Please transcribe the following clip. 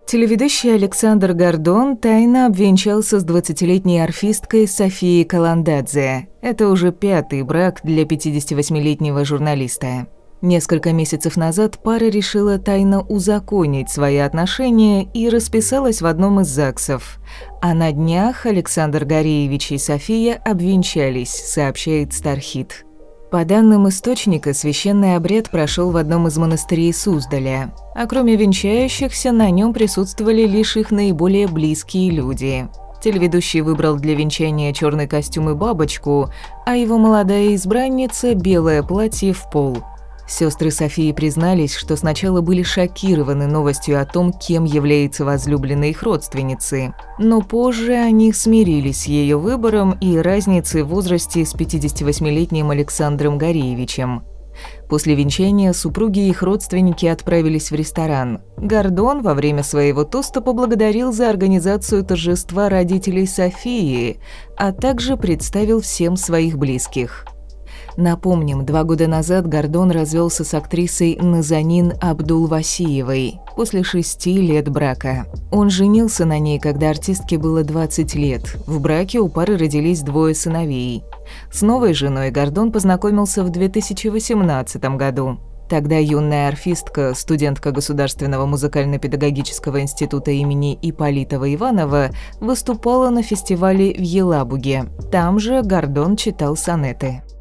Телеведущий Александр Гордон тайно обвенчался с 20-летней арфисткой Софией Каландадзе. Это уже 5-й брак для 58-летнего журналиста. Несколько месяцев назад пара решила тайно узаконить свои отношения и расписалась в одном из ЗАГСов. А на днях Александр Гореевич и София обвенчались, сообщает Стархит. По данным источника, священный обряд прошел в одном из монастырей Суздаля, а кроме венчающихся на нем присутствовали лишь их наиболее близкие люди. Телеведущий выбрал для венчания черный костюм и бабочку, а его молодая избранница – белое платье в пол. Сестры Софии признались, что сначала были шокированы новостью о том, кем является возлюбленная их родственницы, но позже они смирились с ее выбором и разницей в возрасте с 58-летним Александром Гореевичем. После венчания супруги и их родственники отправились в ресторан. Гордон во время своего тоста поблагодарил за организацию торжества родителей Софии, а также представил всем своих близких. Напомним, 2 года назад Гордон развелся с актрисой Назанин Абдулвасиевой после 6 лет брака. Он женился на ней, когда артистке было 20 лет. В браке у пары родились 2 сыновей. С новой женой Гордон познакомился в 2018 году. Тогда юная арфистка, студентка Государственного музыкально-педагогического института имени Ипполитова Иванова, выступала на фестивале в Елабуге. Там же Гордон читал сонеты.